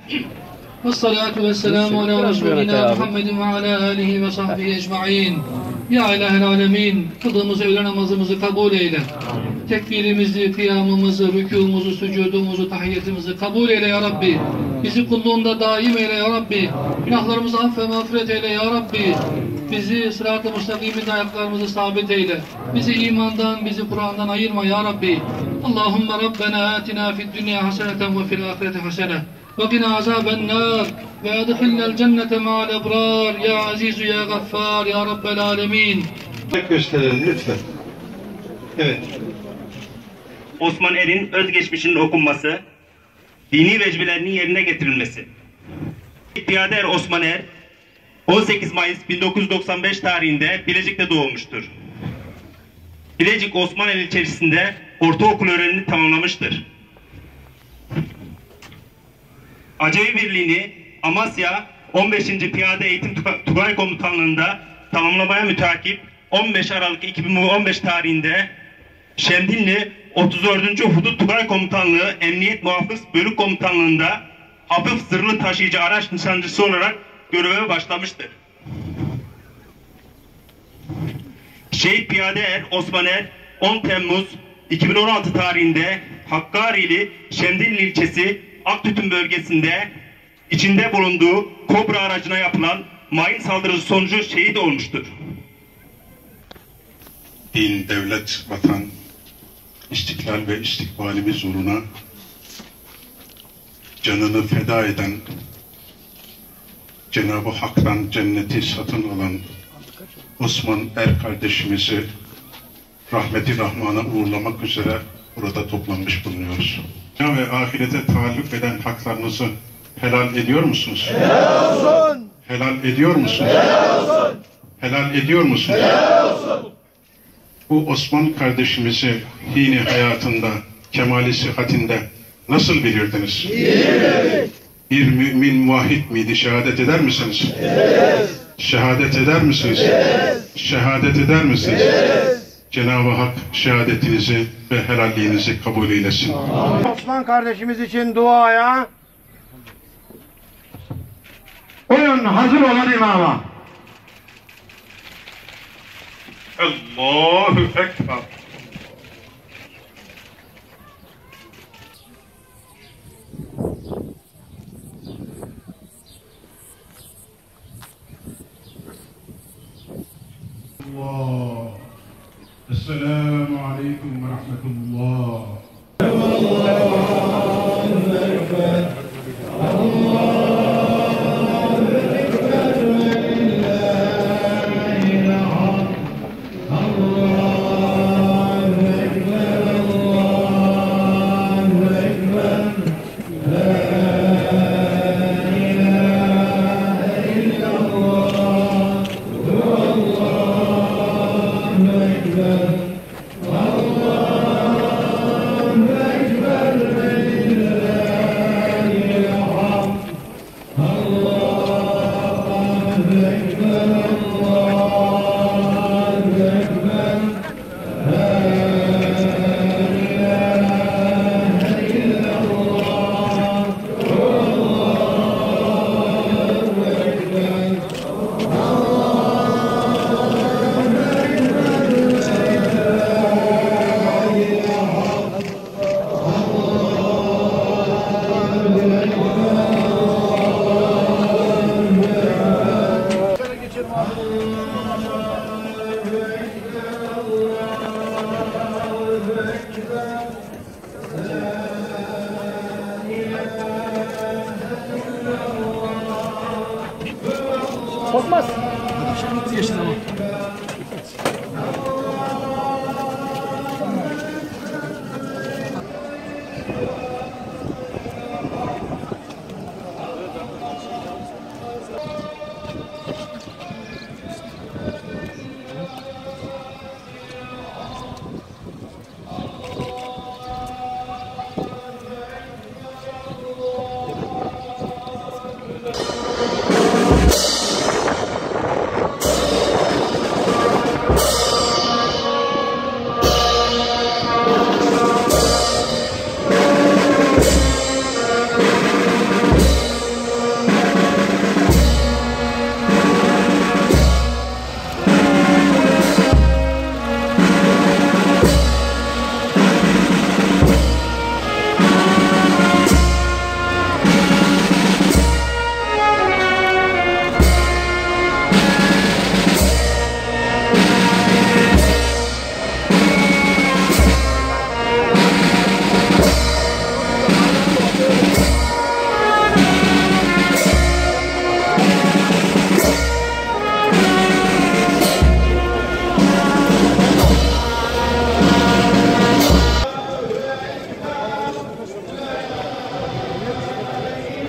Vessalatu vesselamu ala Resulina Muhammedin ve ala alihi ve sahbihi ecma'in. Ya ilahel alemin, kıldığımız öğle namazımızı kabul eyle. Tekbirimizi, kıyamımızı, rükûmuzu, sücudumuzu, tahiyyetimizi kabul eyle ya Rabbi. Bizi kulluğunda daim eyle ya Rabbi. Günahlarımızı aff ve mağfiret eyle ya Rabbi. Bizi sırat-ı müstakiminde ayaklarımızı sabit eyle. Bizi imandan, bizi Kur'an'dan ayırma ya Rabbi. Allahümme Rabbena atina fid dünya haseneten ve fil ahireti hasene. Ve qina azaben nar. Ve edhilnel cennete ma'al ebrar. Ya azizu ya gaffar ya Rabbel alemin. Gösterelim lütfen. Evet. Osman Er'in özgeçmişinin okunması, dini vecibelerinin yerine getirilmesi. Piyade Er Osman Er, 18 Mayıs 1995 tarihinde Bilecik'te doğmuştur. Bilecik Osmaneli ilçesinde ortaokul öğrenimini tamamlamıştır. Acevi Birliği'ni Amasya 15. Piyade Eğitim Tugay Komutanlığı'nda tamamlamaya mütakip 15 Aralık 2015 tarihinde Şemdinli 34. Hudut Tugay Komutanlığı Emniyet Muhafız Bölük Komutanlığı'nda hafif zırhlı taşıyıcı araç nişancısı olarak göreve başlamıştır. Şehit Piyade Er Osman Er 10 Temmuz 2016 tarihinde Hakkari'li Şemdinli ilçesi Aktütün bölgesinde içinde bulunduğu Kobra aracına yapılan mayın saldırısı sonucu şehit olmuştur. Din, devlet, vatan, istiklal ve istikbalimiz uğruna canını feda eden, Cenab-ı Hak'tan cenneti satın alan Osman Er kardeşimizi rahmeti rahmana uğurlamak üzere burada toplanmış bulunuyoruz. Dünya ve ahirete taalluk eden haklarınızı helal ediyor musunuz? Helal olsun! Helal ediyor musunuz? Helal olsun! Helal ediyor musunuz? Helal olsun! Bu Osman kardeşimizi hini hayatında, kemali sıhhatinde nasıl bilirdiniz? İyi. Bir mümin muvahhid miydi? Şehadet eder misiniz? Evet. Şehadet eder misiniz? Evet. Şehadet eder misiniz? Evet. Cenab-ı Hak şehadetinizi ve helalliğinizi kabul eylesin. Osman kardeşimiz için duaya. Buyurun hazır olan imama. Allahu Ekber. Allah. Esselamu aleyküm ve rahmetullah. Korkmaz. Geçti ama.